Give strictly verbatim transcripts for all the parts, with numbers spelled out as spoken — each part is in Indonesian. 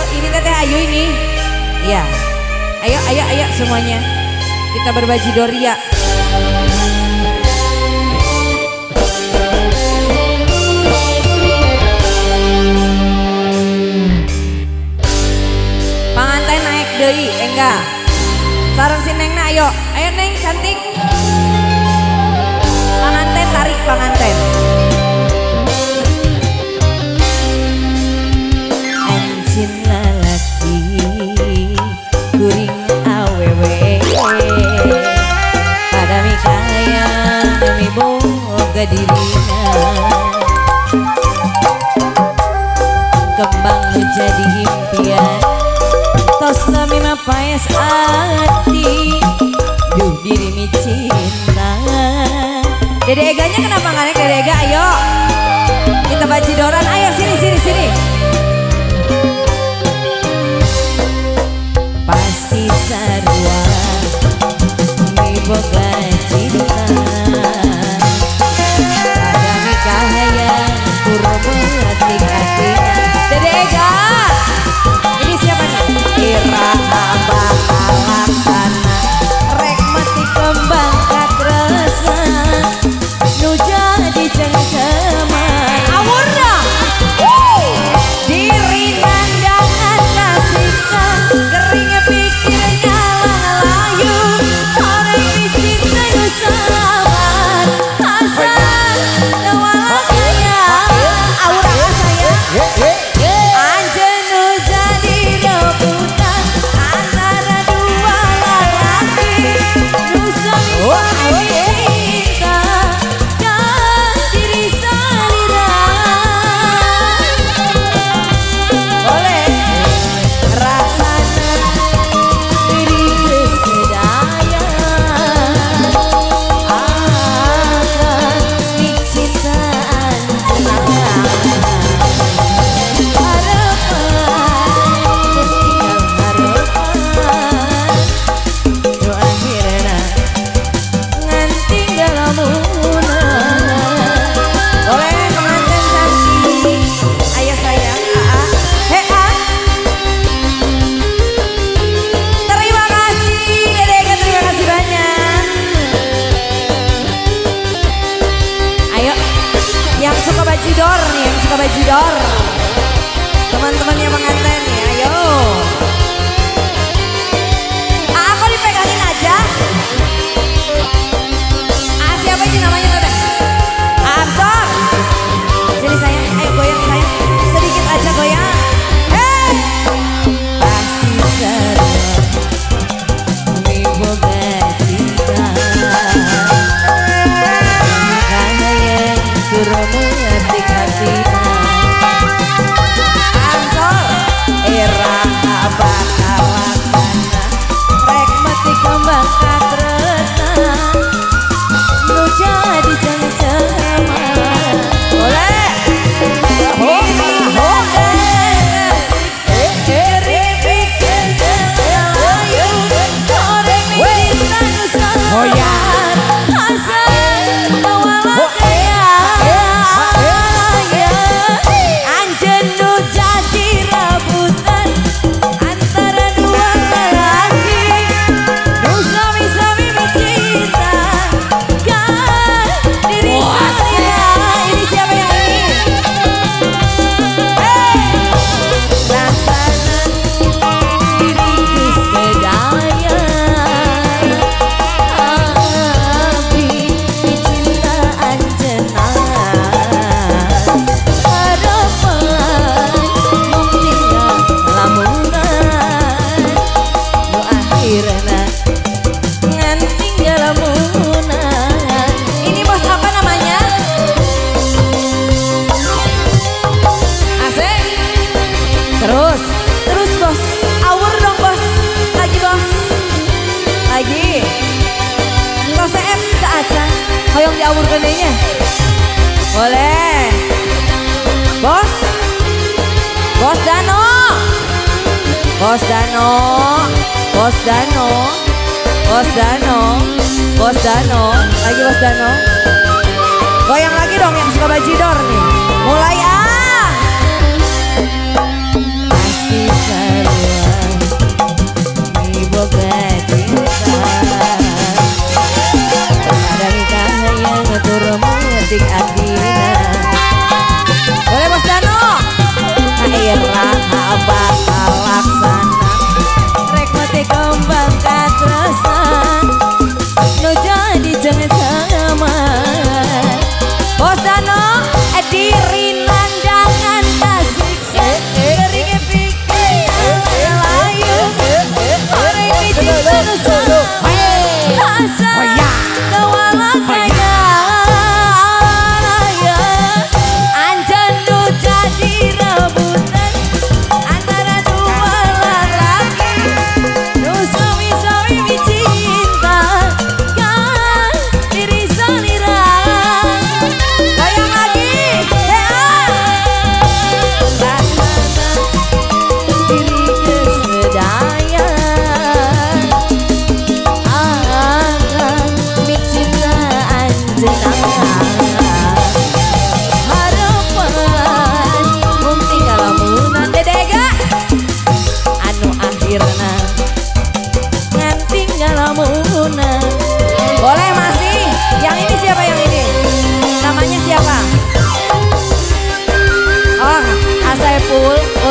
ini Teteh Ayu ini. Iya. Ayo, ayo, ayo semuanya. Kita berbajidor ya. Panganten naik deui, enggak. Sareng si Nengna ayo. Ayo Neng cantik. Panganten tarik panganten. Anjin lalaki kuring awewe pada mikayang demi boga dirina kembang nu jadi impian tos nami mapaes ati duh diri mi cinta. Dede Eganya kenapa nggak naik Dede Ega? Ayo kita bajidoran, ayo sini sini sini. Pasti sarua mi boga cinta ada nikah yang kurang hati. Dede Ega ini siapa nih? Ira bakal laksana rek mati kembang katresna nu jadi cengceman awurna diri nandangan kasihkan kering pikir ngalang layu orang dicinta nu sabar asal lewala kaya aura saya anjeun nu jadi rebutan antara dua lelaki nu sami-sami cinta dan diri salira boleh rasana diri kesedaya akan dicintaan tenang harapan tinggal harapan nu akhirna ngan tinggal lamunan boleh pengantin cantik ayo sayang aa he a terima kasih Dede Ega, terima kasih banyak. Ayo yang suka bajidor nih, yang suka bajidor teman-temannya pengantin nih, ayo aa kok dipegangin aja. Aa siapa sih namanya Teteh? Absor sini sayang, ayo goyang sayang sedikit aja goyang. Hey pasti sarua mi boga cinta karena yang kurang mengerti kasihna Ansor era bakal laksana rek mati kembang katresna nu jadi cengceman boleh diri nandangan kering pikir ngelayu orang dicinta nu sabar asal lewala kaya anjeun nu jadi rebutan antara dua lelaki nu sami-sami mencinta kan diri salira. Ini siapa yang ini? Hey rasana diri kesedaya abdi dicintaan cenah harapan mung tinggal lamunan nu akhirna ngan tinggal lamunan. Ini bos apa namanya? Asik. Terus, terus bos. Awur dong bos. Lagi bos. Lagi. Bos E F ke aca. Hoyong diawur gedenya. Boleh. Bos. Bos Dano. Bos Dano. Bos Dano. Bos Dano. Bos Dano. Lagi Bos Dano. Goyang lagi dong yang suka bajidor nih. Mulai ah. Pasti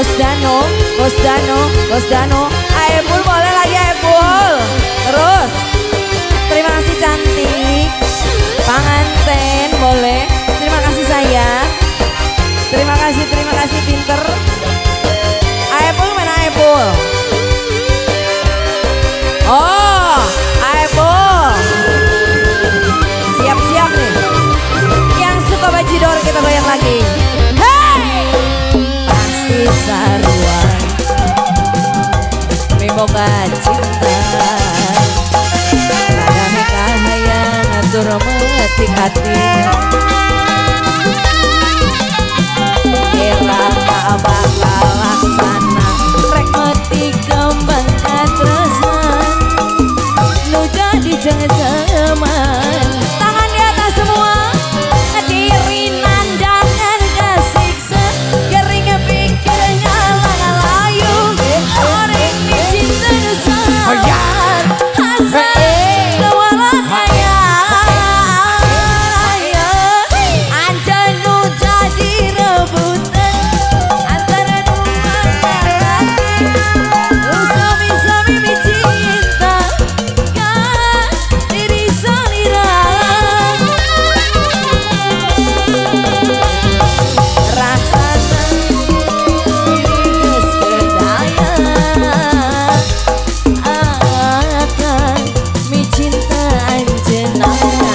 Bos Dano, Bos Dano, Bos Dano. Aebul boleh lagi Aebul. Terus. Terima kasih cantik. Pengantin boleh. Terima kasih sayang. Terima kasih, terima kasih pinter. Aebul mana Aebul? Oh, Aebul. Siap-siap nih. Yang suka bajidor kita goyang lagi. Hey! Pasti saruan miboga cinta. Pada mikahayang atur metik hatinya. Era tak bakal laksana. Rek metik kembang katresan. Nu jadi jangan-jangan. Tangan di atas semua. Dirinan jangan kesiksa. Garingnya pikirnya layu. Orang ini cinta nusaan. Hasan kewalan kaya. Anjan nu jadi rebutan. Antara dua hati. Suami-suami cinta. Kan diri solira. Rasana diri geus berdaya. Akan mi cinta anjeunna.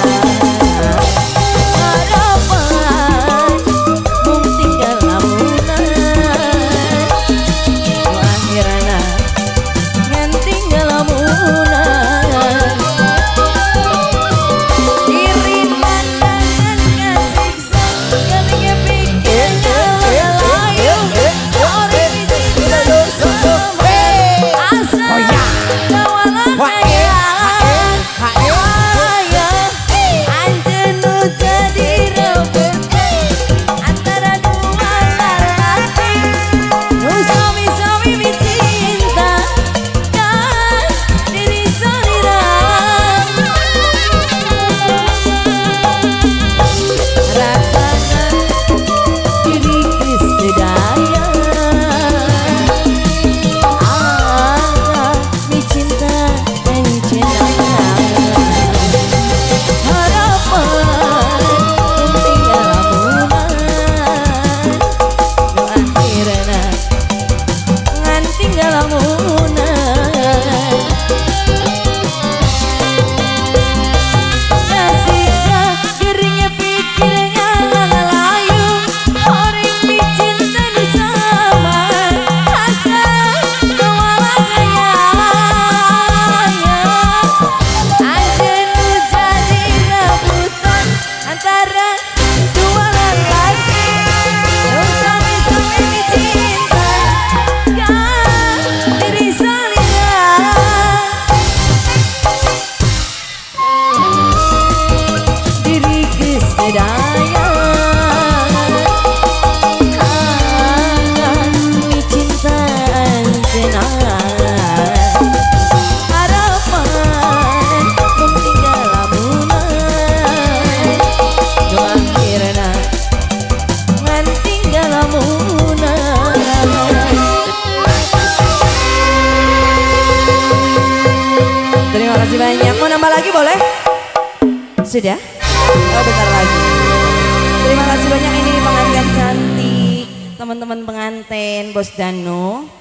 Harapan mung tinggal lamunan. Nu akhirna ngan tinggal lamunan. Diri tantangan kasiksa. Garingnya pikirnya layu. Orang dicinta bersama. Asa kawalan kaya. Anjeun nu jadi rebutan. Antara dua lelaki. Nu sami-sami mencinta. Kan diri solira. Rasana diri geus sedaya. Ah, mi cinta anjeunna. Harapan tinggal lamunan. Nu akhirna ngan tinggal lamunan. Kasiksa geringnya pikirnya layu. Orang dicinta nu sama. Asa kawalan kaya. Anjeun nu jadi rebutan. Antara dua lelaki. Nu sami-sami mencinta. Kan diri solira. Diri geus sedaya. Akan mi cinta anjeunna. Harapan mung tinggal lamunan. Nu akhirna ngan tinggal lamunan. Terima kasih banyak. Mau nambah lagi boleh? Sudah? Oh bentar lagi. Terima kasih banyak, ini pengantin cantik. Teman-teman pengantin Bos Dano.